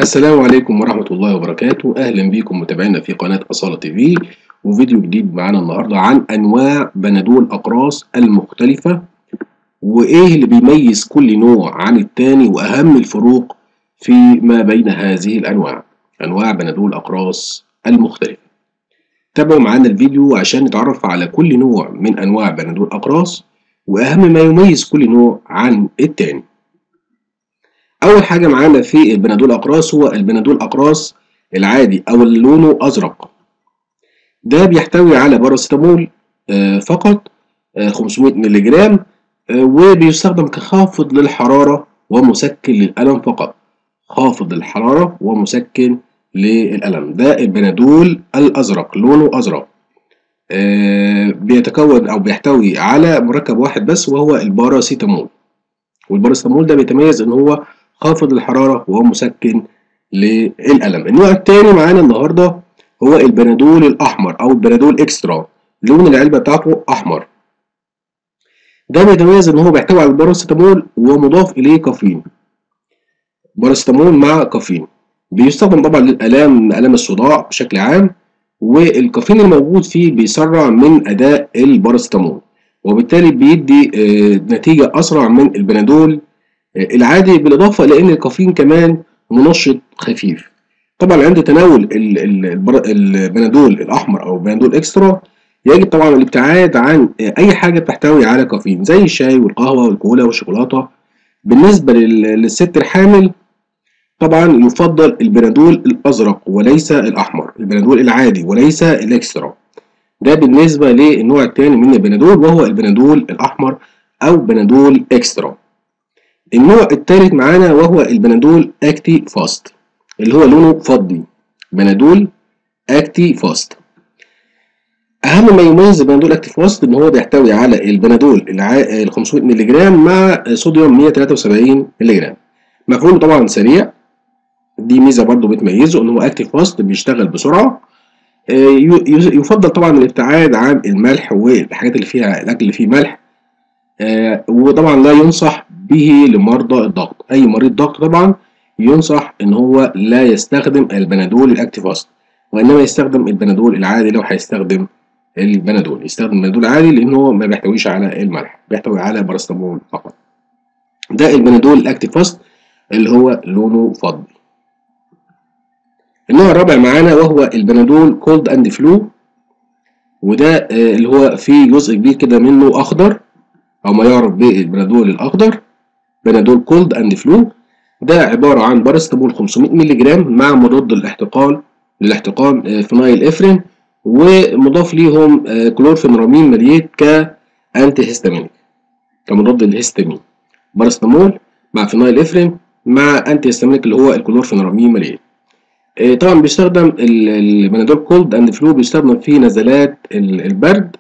السلام عليكم ورحمة الله وبركاته. أهلا بكم متابعينا في قناة أصالة تي في، وفيديو جديد معانا النهاردة عن أنواع بنادول الأقراص المختلفة، وإيه اللي بيميز كل نوع عن التاني، وأهم الفروق فيما بين هذه الأنواع، أنواع بنادول الأقراص المختلفة. تابعوا معانا الفيديو عشان نتعرف على كل نوع من أنواع بنادول الأقراص، وأهم ما يميز كل نوع عن التاني. أول حاجة معانا في البنادول أقراص هو البنادول أقراص العادي أو اللي لونه أزرق. ده بيحتوي على باراستامول فقط 500 مللي جرام، وبيستخدم كخافض للحرارة ومسكن للألم فقط. خافض للحرارة ومسكن للألم، ده البنادول الأزرق لونه أزرق. بيتكون أو بيحتوي على مركب واحد بس وهو الباراسيتامول، والباراسيتامول ده بيتميز إن هو خافض الحرارة ومسكن للألم. النوع الثاني معانا النهاردة هو البنادول الأحمر أو البنادول إكسترا، لون العلبة بتاعته أحمر. ده بيتميز إن هو بيحتوي على الباراسيتامول ومضاف إليه كافيين، باراسيتامول مع كافيين. بيستخدم طبعا للآلام، آلام الصداع بشكل عام، والكافيين الموجود فيه بيسرع من أداء الباراسيتامول، وبالتالي بيدي نتيجة أسرع من البنادول العادي، بالإضافة إلى إن الكافيين كمان منشط خفيف. طبعا عند تناول البنادول الأحمر أو البنادول إكسترا يجب طبعا الابتعاد عن أي حاجة تحتوي على كافيين زي الشاي والقهوة والكولا والشوكولاتة. بالنسبة للست الحامل طبعا يفضل البنادول الأزرق وليس الأحمر، البنادول العادي وليس الإكسترا. ده بالنسبة للنوع الثاني من البنادول وهو البنادول الأحمر أو بنادول إكسترا. النوع الثالث معانا وهو البنادول أكتي فاست اللي هو لونه فضي، بنادول أكتي فاست. أهم ما يميز البنادول أكتي فاست إن هو بيحتوي على البنادول ال 500 مللي جرام مع صوديوم 173 مللي جرام. مفعوله طبعا سريع، دي ميزة برضو بتميزه إن هو أكتي فاست بيشتغل بسرعة. يفضل طبعا الابتعاد عن الملح والحاجات اللي فيها الأكل اللي فيه ملح. وطبعا لا ينصح به لمرضى الضغط. اي مريض ضغط طبعا ينصح ان هو لا يستخدم البنادول الاكتيفاست، وانما يستخدم البنادول العادي. لو هيستخدم البنادول يستخدم البنادول العادي، لان هو ما بيحتويش على الملح، بيحتوي على باراستامول فقط. ده البنادول الاكتيفاست اللي هو لونه فضي. النوع الرابع معانا وهو البنادول كولد اند فلو، وده اللي هو فيه جزء كبير كده منه اخضر او ما يعرف بالبنادول الاخضر، بنادول كولد اند فلو. ده عباره عن باراستامول 500 مللي جرام مع مضاد للاحتقان فينايل افرين، ومضاف ليهم كلورفينرامين مليت كانتي هيستامينيك، كمضاد للهستامين. باراستامول مع فينايل افرين مع انتي هيستامينيك اللي هو الكلورفينرامين مليت. طبعا بيستخدم البنادول كولد اند فلو بيستخدم في نزلات البرد،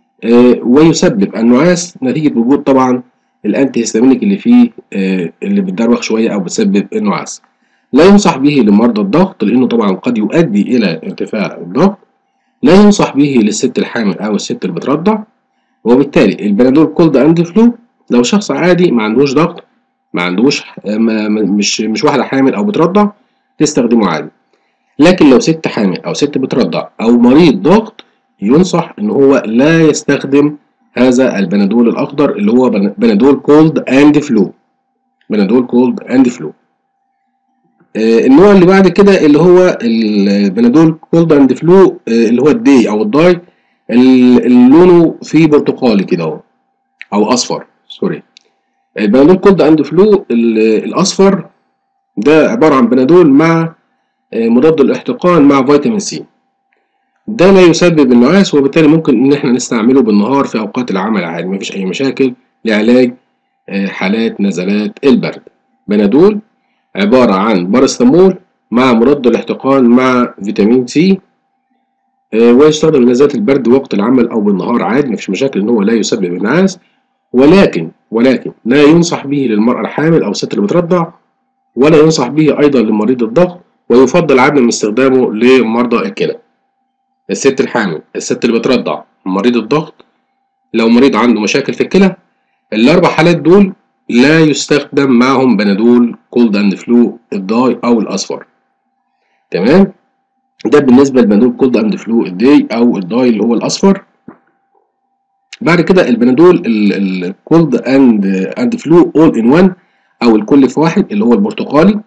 ويسبب النعاس نتيجة وجود طبعا الانتي هيستامينيك اللي فيه اللي بتدروخ شوية أو بتسبب النعاس. لا ينصح به لمرضى الضغط لأنه طبعا قد يؤدي إلى ارتفاع الضغط. لا ينصح به للست الحامل أو الست اللي بترضع. وبالتالي البنادول كولد أند فلو لو شخص عادي ما عندوش ضغط، ما عندوش مش واحدة حامل أو بترضع تستخدمه عادي. لكن لو ست حامل أو ست بترضع أو مريض ضغط ينصح إن هو لا يستخدم هذا البنادول الأخضر اللي هو بنادول كولد أند فلو، بنادول كولد أند فلو. النوع اللي بعد كده اللي هو البنادول كولد أند فلو اللي هو الدي أو الداي، اللي لونه فيه برتقالي كده أو أصفر، سوري. البنادول كولد أند فلو الأصفر ده عبارة عن بنادول مع مضاد الاحتقان مع فيتامين سي. ده لا يسبب النعاس، وبالتالي ممكن ان احنا نستعمله بالنهار في اوقات العمل عادي، مفيش اي مشاكل لعلاج حالات نزلات البرد. بنادول عبارة عن باراستامول مع مضاد الاحتقان مع فيتامين سي، ويستخدم لنزلات البرد وقت العمل او بالنهار عادي، مفيش مشاكل ان هو لا يسبب النعاس. ولكن لا ينصح به للمرأة الحامل او الست اللي بترضع، ولا ينصح به ايضا لمريض الضغط، ويفضل عدم استخدامه لمرضى الكلى، الست الحامل، الست اللي بترضع، مريض الضغط، لو مريض عنده مشاكل في الكلى. الاربع حالات دول لا يستخدم معهم بنادول كولد اند فلو الداي او الاصفر، تمام. ده بالنسبه للبنادول كولد اند فلو الداي او الداي اللي هو الاصفر. بعد كده البنادول الكولد اند فلو اول ان وان او الكل في واحد اللي هو البرتقالي.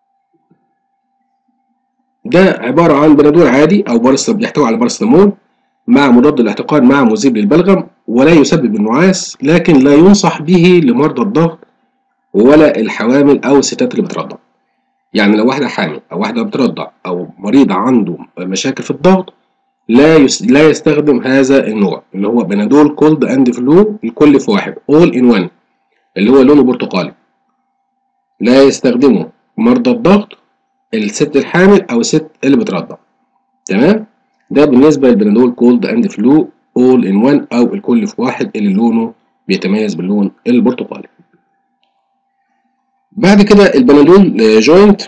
ده عباره عن بنادول عادي او بيحتوي على باراسيتامول مع مضاد للاحتقان مع مذيب للبلغم، ولا يسبب النعاس، لكن لا ينصح به لمرضى الضغط ولا الحوامل او الستات اللي بترضع. يعني لو واحده حامل او واحده بترضع او مريض عنده مشاكل في الضغط لا يستخدم هذا النوع اللي هو بنادول كولد اند فلو الكل في واحد اول ان وان اللي هو لونه برتقالي. لا يستخدمه مرضى الضغط، الست الحامل او الست اللي بترضع. تمام. ده بالنسبه للبنادول كولد اند فلو اول ان وان او الكل في واحد اللي لونه بيتميز باللون البرتقالي. بعد كده البنادول جوينت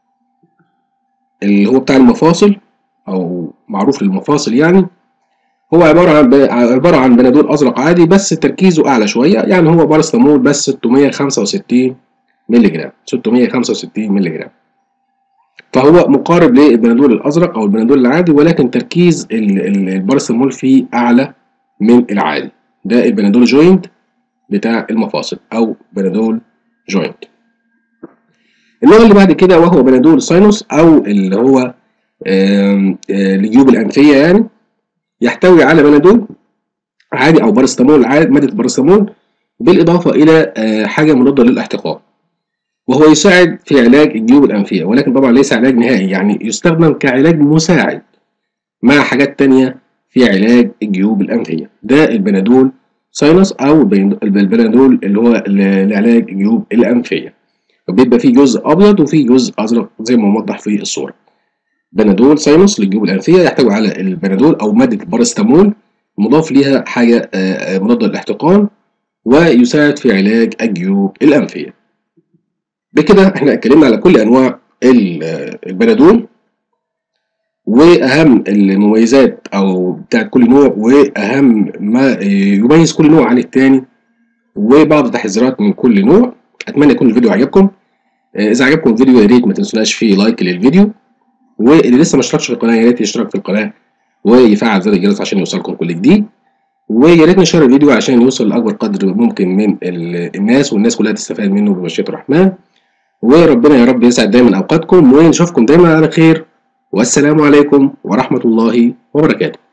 اللي هو بتاع المفاصل او معروف للمفاصل، يعني هو عباره عن بنادول ازرق عادي بس تركيزه اعلى شويه، يعني هو باراسيتامول بس 665 مللي جرام 665 مللي جرام. فهو مقارب للبنادول الازرق او البنادول العادي، ولكن تركيز الباراسيتامول فيه اعلى من العادي. ده البنادول جوينت بتاع المفاصل او بنادول جوينت. النوع اللي بعد كده وهو بنادول ساينوس او اللي هو الجيوب الانفيه، يعني يحتوي على بنادول عادي او باراسيتامول عادي، ماده باراسيتامول بالاضافه الى حاجه مضاده للاحتقان، وهو يساعد في علاج الجيوب الانفيه، ولكن طبعا ليس علاج نهائي، يعني يستخدم كعلاج مساعد مع حاجات تانية في علاج الجيوب الانفيه. ده البنادول ساينوس او البنادول اللي هو لعلاج الجيوب الانفيه، بيبقى فيه جزء ابيض وفيه جزء ازرق زي ما موضح في الصوره. بنادول ساينوس للجيوب الانفيه يحتوي على البنادول او ماده الباراسيتامول مضاف ليها حاجه مضاده للاحتقان، ويساعد في علاج الجيوب الانفيه. بكده احنا اتكلمنا على كل انواع البنادول واهم المميزات او بتاعت كل نوع واهم ما يميز كل نوع عن الثاني وبعض التحذيرات من كل نوع. اتمنى يكون الفيديو عجبكم. اذا عجبكم الفيديو يا ريت ما تنسوناش في لايك للفيديو، واللي لسه ما اشتركش في القناه يا ريت يشترك في القناه ويفعل زر الجرس عشان يوصلكم كل جديد، ويا ريت نشير الفيديو عشان يوصل لاكبر قدر ممكن من الناس والناس كلها تستفاد منه بمشيئة الرحمن. وربنا يا رب يسعد دايما اوقاتكم ونشوفكم دايما على خير، والسلام عليكم ورحمة الله وبركاته.